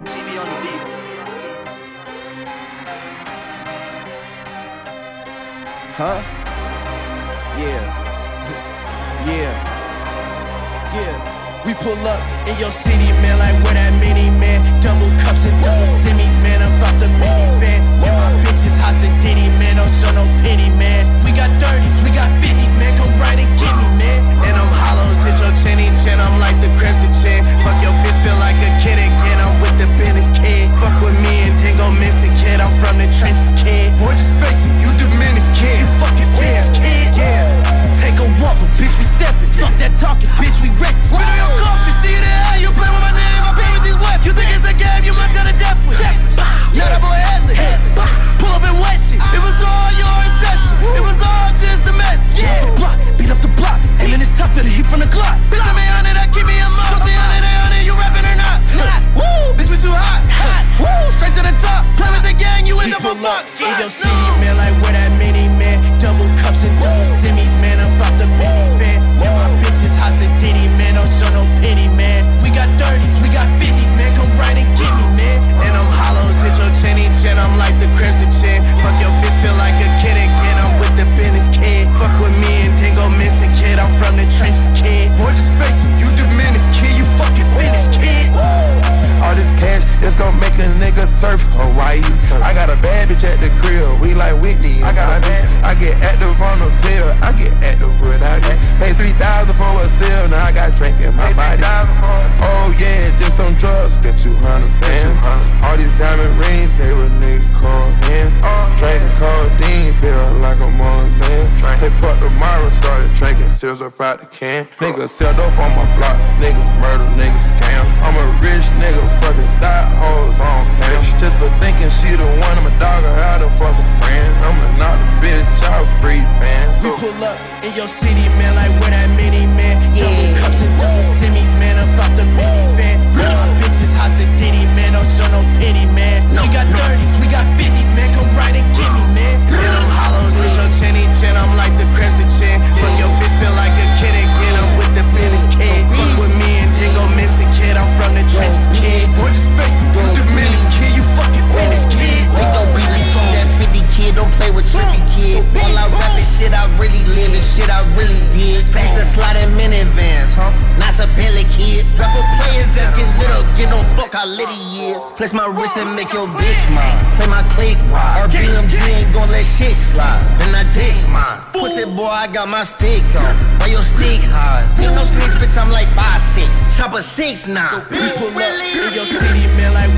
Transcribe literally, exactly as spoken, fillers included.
C D on the beat. Huh? Yeah. Yeah. Yeah. We pull up in your city, man, like where that mini man. Double cups and double semis, man, about the minivan. And my bitches hot saddity, man, don't show no pity, man. We got thirties, we got fifties, man, come right and get me, man. And I'm hollows, hit your chinny-chin, I'm like the crimson chin. Fuck your bitch, feel like a kid again, I'm with the business kid. Fuck with me and then go missing, kid, I'm from the trenches, kid. Boy, just face it, you diminished, kid. You fucking finished, kid. Yeah, take a walk, but bitch, we steppin'. Fuck that talkin', bitch, we wreckin'. Spit on your coffin, see that? You play with my name, I play with these weapons. You think it's a game, you must got a death with. Now that boy headless, pull up and wet shit. It was all your reception, it was all just the mess. Yeah, the block, beat up the block, aiming this tough for the heat from the Glock. Bitch, I'm a hundred, that keep me a month. Talk to hundred, they hundred, you rapping or not? Woo, bitch, we too hot. Woo, straight to the top. Play with the gang, you end up a box. In your city, man, like where that mini man. Double cups and double semis, man, about the minivan. And my bitches hot saddity, man, don't show no pity, man. We got thirties, we got fifties, man, come right and get me, man. And I'm hollows, hit your chinny-chin, I'm like the crimson chin. Fuck your bitch, feel like a kid again, I'm with the business kid. Fuck with me and then go missing, kid, I'm from the trenches, kid. Boy, just face it, you diminished, kid, you fucking finished, kid. All this cash, it's gon' make a nigga surf Hawaii. I got a bad bitch at the crib, we like Whitney. I got a bad, I get active on the pill, I get active without it. Pay three thousand for a sale, now I got drink in my body. Oh yeah, just some drugs, spent two hundred bands. All these diamond rings, they were nigga cold hands. Drinking codeine, feel like I'm on Zan. Say fuck tomorrow, started drinking, seals up out the can. Niggas set up on my block, niggas murder, niggas scam. I'm a rich nigga, fucking thought hoes on pay. Just for thinking she the one, I'm a dog, I had a fucking friend. I'ma knock the bitch out, free bands. We pull up in your city, man, like where that mini man. Double cups and double semis, man, about the minivan. And my bitches hot saddity, man, don't show no pity, man. We got thirties, we got fifties, man, come right and get me, man. And I'm hollows, hit your chinny-chin, I'm like the crimson chin. Fuck your bitch, feel like a kid again, I'm with the business kid. Fuck with me and then go missing, kid, I'm from the trenches, kid. Boy, just face it, you diminished, kid, you fucking finished, kid. We go business from that fifty kid, don't play with Trippie, kid. All I rap is shit I really live and shit I really did. Pass the sliding minivans, huh? Not some Bentley kids. Rapper players that's get lit up, get no fuck how lit he is. Flex my wrist and make your bitch mine. Play my click, our B M G ain't gon' let shit slide. Then I dish mine. Pussy boy, I got my stick on. Why your stick high? You no sneaks, bitch, I'm like five six. Chopper six nine. We pull up in your city, man, like